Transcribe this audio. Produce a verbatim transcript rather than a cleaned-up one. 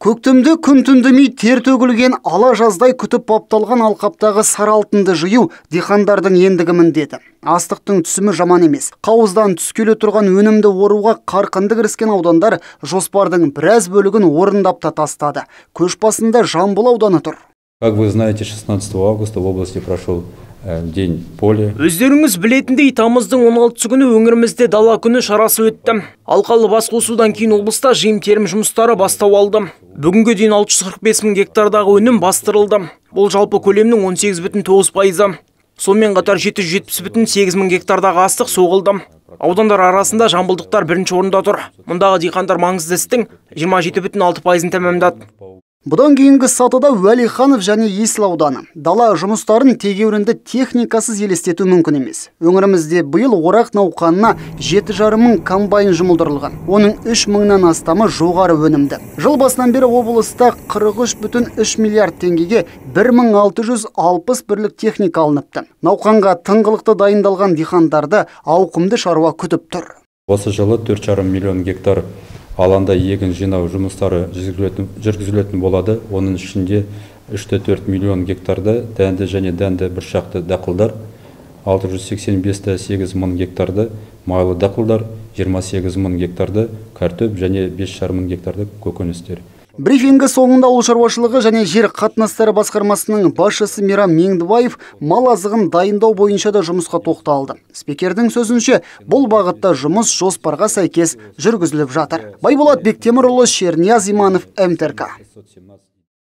Көктемде күн түндемей тер төгілген ала жаздай күтіп бапталған алқаптағы сары алтынды жию диқандардың ендігі міндеті. Астықтың түсімі жаман емес. Қауыздан түскелі тұрған өнімді оруға қарқынды кіріскен аудандар жоспардың біраз бөлігін орындап та тастады. Көш басында Жамбыл ауданы тұр. Как вы знаете, шестнадцатого августа в области прошел день поля. Өздеріңіз білетіндей, тамыздың он алтысы күні өңірімізде дала күні шарасы өтті. Алқалы басқосудан кейін облыста жиын терім жұмыстары бастау алды. Бүгінге дейін алты жүз қырық бес мың гектардағы өнім бастырылды. Бұл жалпы көлемнің он сегіз бүтін тоғыз пайызы. Сонымен қатар жеті жүз жетпіс бүтін сегіз мың гектардағы астық соғылды. Аудандар арасында жамбылдықтар бірінші орында тұр. Мұндағы диқандар маңызды істің жиырма жеті бүтін алты пайызын тәмамдады. Бұдан кейінгі сатыда Уәлиханов және Есіл ауданы. Дала жұмыстарын тегеурінді техникасыз елестету мүмкін емес. Өңірімізде биыл орақ науқанына жеті жарым мың комбайн жұмылдырылған. Оның үш мыңнан астамы жоғары өнімді. Жыл басынан бері облыста қырық үш бүтін үш миллиард теңгеге бір мың алты жүз алпыс бірлік техника алыныпты. Науқанға тыңғылықты дайындалған диқандарды ауқымды шаруа күтіп тұр. Осы жылы төрт жарым миллион гектар аланда егін жинау жұмыстары жүргізілетін болады. Оның ішінде үш те төрт миллион гектарды дәнді және дәнді біршақты дақылдар, алты жүз сексен бес те сегіз мың гектарды майлы дақылдар, жиырма сегіз мың гектарды картоп және бес жарым мың гектарды көкөністер. Брифингі соңында ауыл шаруашылығы және жер қатынастары басқармасының басшысы Мейрам Меңдібаев мал азығын дайындау бойынша да жұмысқа тоқталды. Спикердің сөзінше, бұл бағытта жұмыс жоспарға сәйкес жүргізіліп жатыр. Байболат Бектемірұлы, Шернияз Иманов, МТРК.